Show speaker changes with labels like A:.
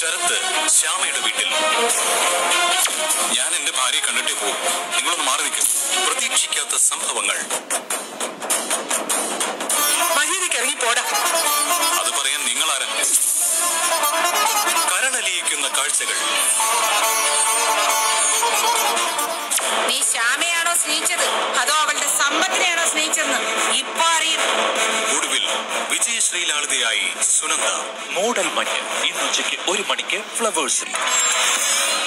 A: ശരത്ത് ശ്യാമയുടെ വീട്ടിൽ. ഞാൻ എന്റെ ഭാര്യയെ കണ്ടിട്ടേ പോകും. നിങ്ങളൊന്ന് മാറി നിൽക്കും. പ്രതീക്ഷിക്കാത്ത സംഭവങ്ങൾ.
B: ഇറങ്ങിപ്പോടാ.
A: അത് പറയാൻ നിങ്ങളാരാ? കരളലിയിക്കുന്ന കാഴ്ചകൾ.
B: നീ ശ്യാമയാണോ സ്നേഹിച്ചത് അതോ അവളുടെ സമ്പത്തിനെയാണോ സ്നേഹിച്ചതെന്ന് ഇപ്പൊ അറിയും.
A: ഒടുവിൽ വിജയശ്രീലാളിതയായി സുനന്ദ.
C: മോഡൽ മഞ്ഞ് ഇന്ന് ഉച്ചയ്ക്ക് 1 മണിക്ക് ഫ്ലവേഴ്സിൽ.